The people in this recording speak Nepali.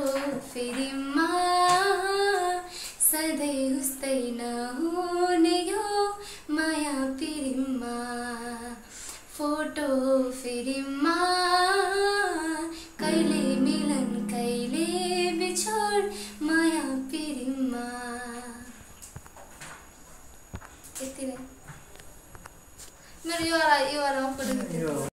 फेरिमा सधैँ उस्तै नहुने यो माया पिरिममा फोटो फेरिमा कहिले मिलन कहिले बिछोड माया पिरिममा। यति नै मेरो यो वाला फोटो